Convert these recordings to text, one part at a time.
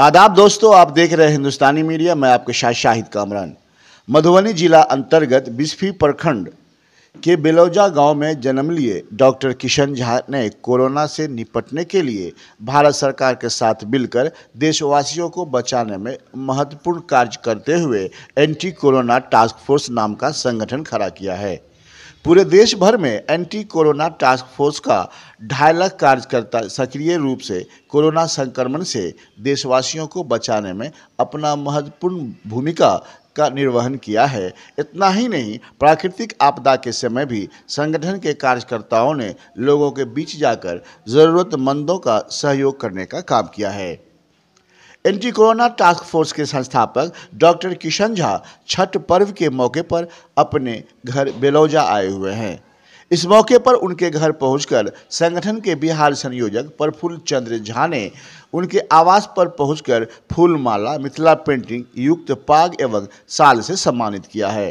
आदाब दोस्तों, आप देख रहे हैं हिंदुस्तानी मीडिया। मैं आपके साथ शाहिद कामरान। मधुबनी जिला अंतर्गत बिस्फी प्रखंड के बेलौजा गांव में जन्म लिए डॉक्टर किशन झा ने कोरोना से निपटने के लिए भारत सरकार के साथ मिलकर देशवासियों को बचाने में महत्वपूर्ण कार्य करते हुए एंटी कोरोना टास्क फोर्स नाम का संगठन खड़ा किया है। पूरे देश भर में एंटी कोरोना टास्क फोर्स का 2.5 लाख कार्यकर्ता सक्रिय रूप से कोरोना संक्रमण से देशवासियों को बचाने में अपना महत्वपूर्ण भूमिका का निर्वहन किया है। इतना ही नहीं, प्राकृतिक आपदा के समय भी संगठन के कार्यकर्ताओं ने लोगों के बीच जाकर ज़रूरतमंदों का सहयोग करने का काम किया है। एंटी कोरोना टास्क फोर्स के संस्थापक डॉक्टर किशन झा छठ पर्व के मौके पर अपने घर बेलौजा आए हुए हैं। इस मौके पर उनके घर पहुंचकर संगठन के बिहार संयोजक प्रफुल्ल चंद्र झा ने उनके आवास पर पहुंचकर फूल माला, मिथिला पेंटिंग युक्त पाग एवं शाल से सम्मानित किया है।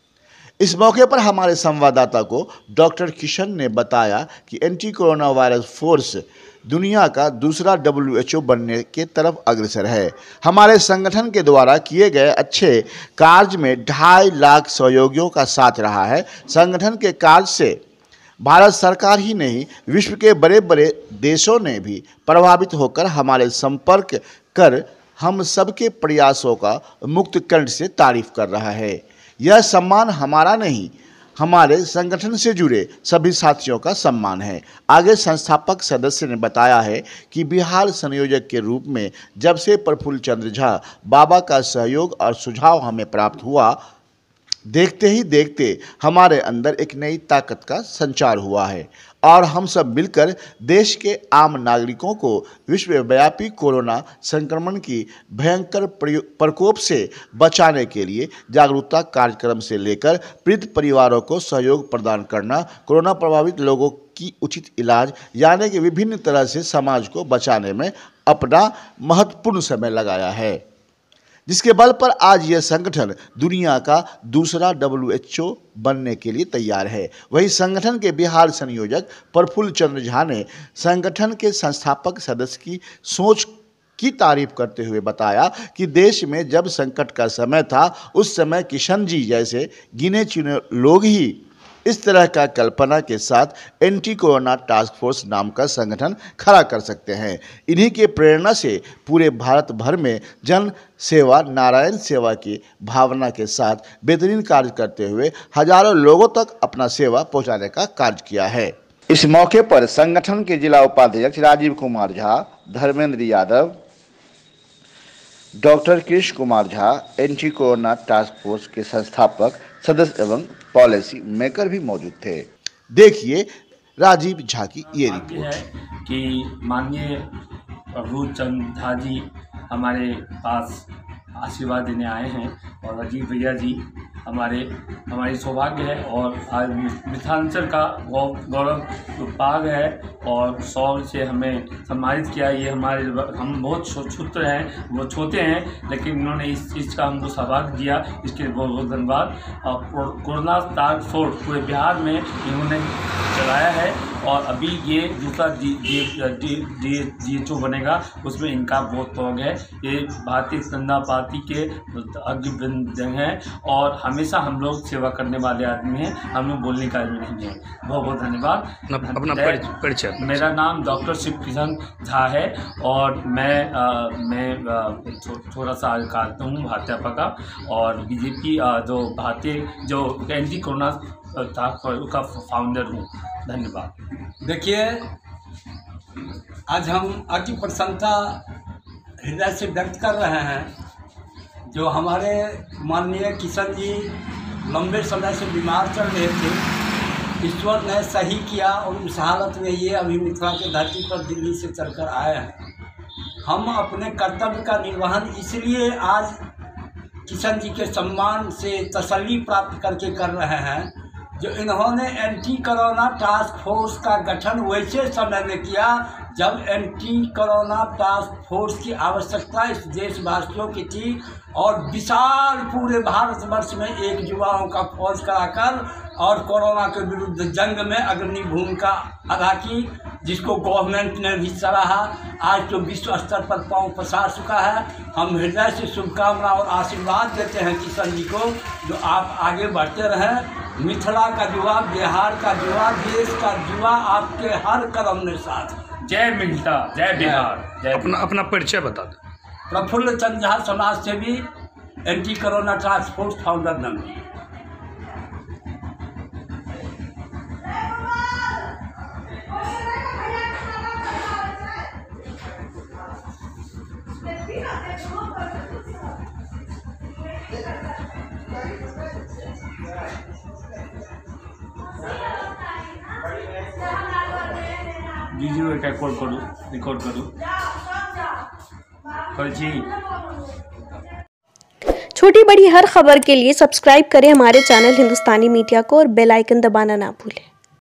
इस मौके पर हमारे संवाददाता को डॉक्टर किशन ने बताया कि एंटी कोरोना वायरस फोर्स दुनिया का दूसरा WHO बनने के तरफ अग्रसर है। हमारे संगठन के द्वारा किए गए अच्छे कार्य में 2.5 लाख सहयोगियों का साथ रहा है। संगठन के कार्य से भारत सरकार ही नहीं, विश्व के बड़े बड़े देशों ने भी प्रभावित होकर हमारे संपर्क कर हम सबके प्रयासों का मुक्त कंठ से तारीफ कर रहा है। यह सम्मान हमारा नहीं, हमारे संगठन से जुड़े सभी साथियों का सम्मान है। आगे संस्थापक सदस्य ने बताया है कि बिहार संयोजक के रूप में जब से प्रफुल्ल चंद्र झा बाबा का सहयोग और सुझाव हमें प्राप्त हुआ, देखते ही देखते हमारे अंदर एक नई ताकत का संचार हुआ है और हम सब मिलकर देश के आम नागरिकों को विश्वव्यापी कोरोना संक्रमण की भयंकर प्रकोप से बचाने के लिए जागरूकता कार्यक्रम से लेकर पीड़ित परिवारों को सहयोग प्रदान करना, कोरोना प्रभावित लोगों की उचित इलाज, यानी कि विभिन्न तरह से समाज को बचाने में अपना महत्वपूर्ण समय लगाया है, जिसके बल पर आज यह संगठन दुनिया का दूसरा WHO बनने के लिए तैयार है। वहीं संगठन के बिहार संयोजक प्रफुल्ल चंद्र झा ने संगठन के संस्थापक सदस्य की सोच की तारीफ करते हुए बताया कि देश में जब संकट का समय था, उस समय किशन जी जैसे गिने चुने लोग ही इस तरह का कल्पना के साथ एंटी कोरोना टास्क फोर्स नाम का संगठन खड़ा कर सकते हैं। इन्हीं के प्रेरणा से पूरे भारत भर में जन सेवा, नारायण सेवा की भावना के साथ बेहतरीन कार्य करते हुए हजारों लोगों तक अपना सेवा पहुंचाने का कार्य किया है। इस मौके पर संगठन के जिला उपाध्यक्ष Rajiv Kumar Jha, Dharmendra Yadav, doctor Krishna Kumar Jha, anti corona task force के संस्थापक सदस्य एवं पॉलिसी मेकर भी मौजूद थे। देखिए राजीव झा की ये रिपोर्ट है कि माननीय प्रफुल्ल चंद्र झा जी हमारे पास आशीर्वाद देने आए हैं और राजीव भैया जी हमारी सौभाग्य है और आज मिथिलांचल का गौरव पाग है और 100 से हमें सम्मानित किया। ये हम बहुत क्षुद्र हैं, वो छोटे हैं, लेकिन इन्होंने इस चीज़ का हमको सौभाग्य दिया, इसके लिए बहुत बहुत धन्यवाद। और कोरोना टास्क फोर्स पूरे बिहार में इन्होंने चलाया है और अभी ये दूसरा WHO बनेगा, उसमें इनका बहुत तोग है। ये भारतीय जनता पार्टी के अग्रणी हैं और हमेशा हम लोग सेवा करने वाले आदमी हैं, हमें बोलने का आदमी नहीं है। बहुत बहुत धन्यवाद। अपना परिचय। मेरा नाम डॉक्टर शिव किशन झा है और मैं थोड़ा सा कार्यकर्ता हूँ भाजपा का और BJP जो एंटी कोरोना का फाउंडर हूँ। धन्यवाद। देखिए, आज हम अति प्रसन्नता हृदय से व्यक्त कर रहे हैं। जो हमारे माननीय किशन जी लंबे समय से बीमार चल रहे थे, ईश्वर ने सही किया और उस हालत में ये अभी मिथिला की धरती पर दिल्ली से चलकर आए हैं। हम अपने कर्तव्य का निर्वहन इसलिए आज किशन जी के सम्मान से तसल्ली प्राप्त करके कर रहे हैं, जो इन्होंने एंटी कोरोना टास्क फोर्स का गठन वैसे समय में किया जब एंटी कोरोना टास्क फोर्स की आवश्यकता इस देशवासियों की थी और विशाल पूरे भारतवर्ष में एक युवाओं का फौज कराकर और कोरोना के विरुद्ध जंग में अग्रणी भूमिका अदा की, जिसको गवर्नमेंट ने भी सराहा। आज तो विश्व स्तर पर पांव पसार चुका है। हम हृदय से शुभकामना और आशीर्वाद देते हैं किशन जी को, जो आप आगे बढ़ते रहें। मिथिला का युवा, बिहार का युवा, देश का युवा आपके हर कदम में साथ। जय मिथिला, जय बिहार, जय। अपना परिचय बता दें। प्रफुल्ल चंद झा, समाज सेवी, anti corona task force founder number. Video record करूँ। छोटी बड़ी हर खबर के लिए सब्सक्राइब करें हमारे चैनल हिंदुस्तानी मीडिया को और बेल आइकन दबाना ना भूलें।